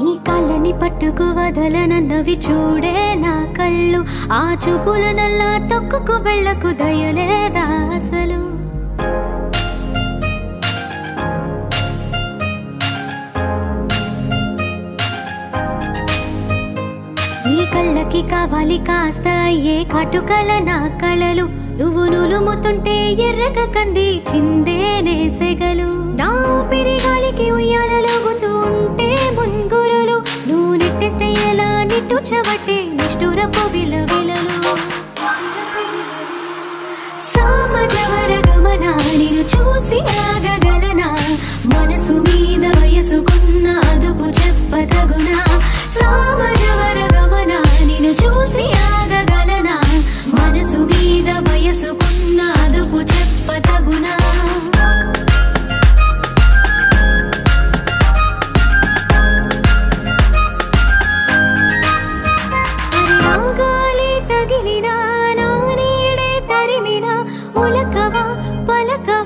నీ కళ్ళని పట్టుకు వదలనన్నవి చూడే నా కళ్ళు ఆ చూపులనల్లా తొక్కుకు వెళ్ళకు దయలేదా అసలు నీ కళ్ళకి కావాలి కాస్త అయ్యే కాటుకల నా కళలు నువ్వు నులుముతుంటే ఎర్రగా కంది చిందేనే సెగలు నా ఊపిరి గాలికి ఉయ్యాలలోగుతూ ఉంటే ముంగురులు నువ్వు నెట్టేస్తే ఎలా నిట్టుచబట్టే నిష్ఠురపు విలవిలలు సామజవర గమన నిన్ను చూసి ఆగగలనా మనసు మీద వయసుకున్న అదుపు చెప్పతగునా సామజవర గమన నిన్ను చూసి ఆగగలనా మనసు మీద వయసుకున్న అదుపు చెప్పతగునా రాగాలి తగిలినా నా నీడే తరిమినా ఉలకవా పలకవా